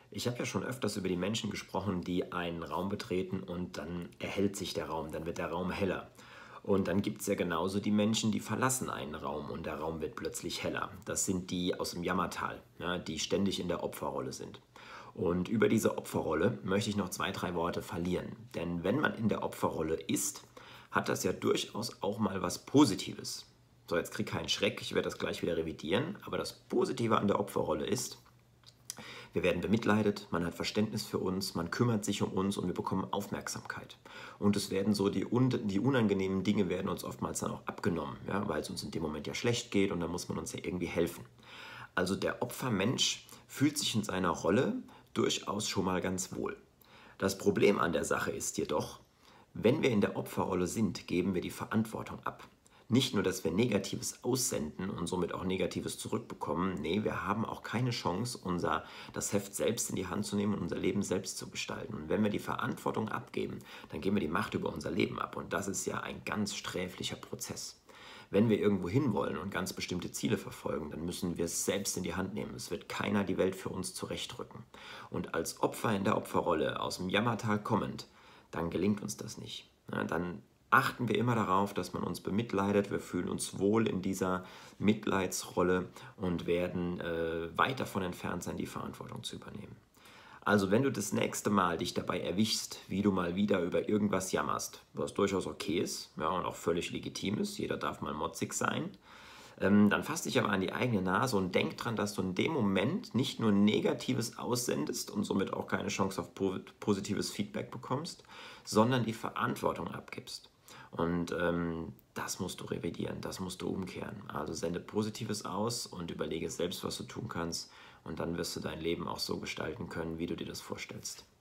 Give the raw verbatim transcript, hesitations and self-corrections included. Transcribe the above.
Ich habe ja schon öfters über die Menschen gesprochen, die einen Raum betreten und dann erhellt sich der Raum, dann wird der Raum heller. Und dann gibt es ja genauso die Menschen, die verlassen einen Raum und der Raum wird plötzlich heller. Das sind die aus dem Jammertal, ja, die ständig in der Opferrolle sind. Und über diese Opferrolle möchte ich noch zwei, drei Worte verlieren. Denn wenn man in der Opferrolle ist, hat das ja durchaus auch mal was Positives. So, jetzt krieg keinen Schreck, ich werde das gleich wieder revidieren, aber das Positive an der Opferrolle ist, wir werden bemitleidet, man hat Verständnis für uns, man kümmert sich um uns und wir bekommen Aufmerksamkeit. Und es werden so die, un die unangenehmen Dinge werden uns oftmals dann auch abgenommen, ja, weil es uns in dem Moment ja schlecht geht und dann muss man uns ja irgendwie helfen. Also der Opfermensch fühlt sich in seiner Rolle durchaus schon mal ganz wohl. Das Problem an der Sache ist jedoch, wenn wir in der Opferrolle sind, geben wir die Verantwortung ab. Nicht nur, dass wir Negatives aussenden und somit auch Negatives zurückbekommen, nee, wir haben auch keine Chance, unser, das Heft selbst in die Hand zu nehmen und unser Leben selbst zu gestalten. Und wenn wir die Verantwortung abgeben, dann geben wir die Macht über unser Leben ab. Und das ist ja ein ganz sträflicher Prozess. Wenn wir irgendwo hinwollen und ganz bestimmte Ziele verfolgen, dann müssen wir es selbst in die Hand nehmen. Es wird keiner die Welt für uns zurechtrücken. Und als Opfer in der Opferrolle, aus dem Jammertal kommend, dann gelingt uns das nicht. Ja, dann achten wir immer darauf, dass man uns bemitleidet. Wir fühlen uns wohl in dieser Mitleidsrolle und werden äh, weit davon entfernt sein, die Verantwortung zu übernehmen. Also wenn du das nächste Mal dich dabei erwischst, wie du mal wieder über irgendwas jammerst, was durchaus okay ist, ja, und auch völlig legitim ist, jeder darf mal motzig sein, ähm, dann fass dich aber an die eigene Nase und denk dran, dass du in dem Moment nicht nur Negatives aussendest und somit auch keine Chance auf po positives Feedback bekommst, sondern die Verantwortung abgibst. Und ähm, das musst du revidieren, das musst du umkehren. Also sende Positives aus und überlege selbst, was du tun kannst. Und dann wirst du dein Leben auch so gestalten können, wie du dir das vorstellst.